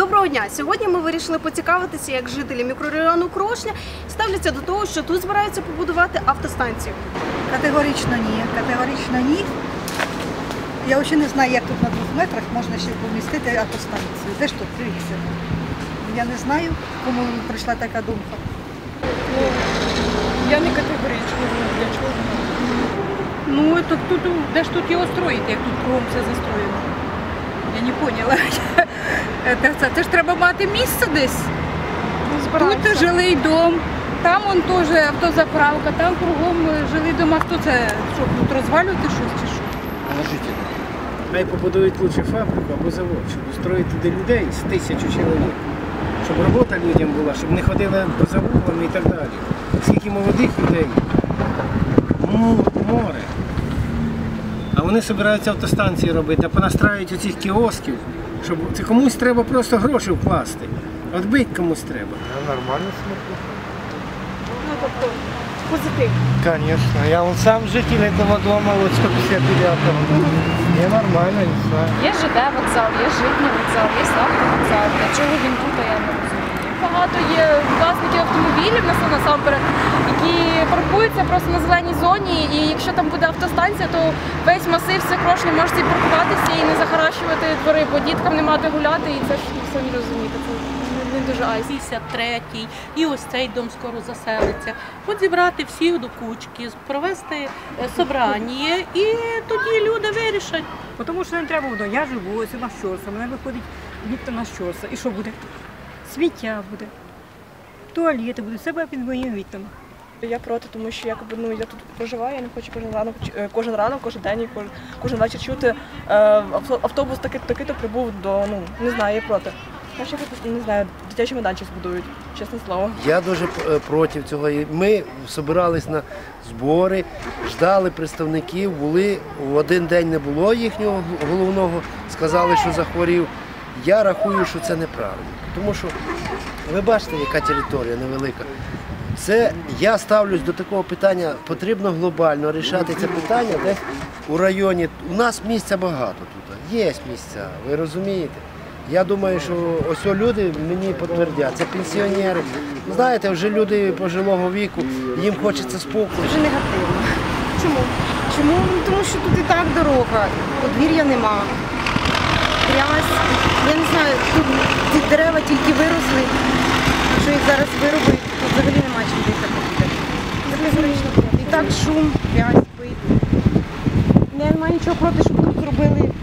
Доброго дня! Сьогодні ми вирішили поцікавитися, як жителі мікрорайону Крошня ставляться до того, що тут збираються побудувати автостанцію. Категорично ні. Категорично ні. Я взагалі не знаю, як тут на 2 метрах можна ще помістити автостанцію. Де ж тут дивіться? Я не знаю, кому прийшла така думка. Я не категорично, для чого. Ну, так тут, де ж тут його строїти, як тут кругом все застроєно? Я не поняла. Це ж треба мати місце десь. Тут жилий дом, там он теж автозаправка, там кругом жилий дом. А хто це? Що, тут розвалювати щось чи що? Положительно. Хай побудують лучше фабрику або завод, щоб устроїти туди людей з 1000 чоловік. Щоб робота людям була, щоб не ходили по заводам і так далі. Скільки молодих людей, море. А вони збираються автостанції робити, а понастраюють оцих кіосків, щоб це комусь треба просто гроші вкласти. Отбити комусь треба. Я нормально смотрю. Ну, тобто, позитив. Конечно. Я вот сам житель этого дома, вот 159-го. Мне нормально, не знаю. Є ЖД вокзал, є житній вокзал, є автовокзал. Для чого він тут, я не розумію. Багато є власників автомобілів насамперед, які паркуються просто на зеленій зоні, і якщо там буде автостанція, то весь масив все Крошня може паркуватися і не захаращувати двори, бо діткам нема де гуляти, і це ж самі розумієте. Це не дуже айс. 53-й, і ось цей дом скоро заселиться. От зібрати всіх до кучки, провести собрання, і тоді люди вирішать. Тому що не треба буде. Я живу, ось на щорса, мене виходить вікна на щорса. І що буде? Сміття буде, туалети будуть, все буде під моїми вікнами. Я проти, тому що я тут проживаю, я не хочу кожен ранок, кожен день, і кожен вечір чути автобус такий-то прибув до, не знаю, я проти. Я ще не знаю, дитячий майданчик збудують, чесне слово. Я дуже проти цього. Ми збирались на збори, ждали представників, були, в один день не було їхнього головного, сказали, що захворів. Я рахую, що це неправильно, тому що ви бачите, яка територія невелика. Це я ставлюсь до такого питання, потрібно глобально рішати це питання десь у районі. У нас місця багато тут, є місця, ви розумієте? Я думаю, що ось люди мені підтвердять, це пенсіонери. Знаєте, вже люди пожилого віку, їм хочеться спокою. Дуже негативно. Чому? Чому? Тому що тут і так дорога, подвір'я нема. Грязь. Я не знаю, тут ці дерева тільки виросли. Якщо їх зараз вирубить, то взагалі нема чим дихати буде. І так шум, грязь, пить. Я не маю нічого проти, щоб тут зробили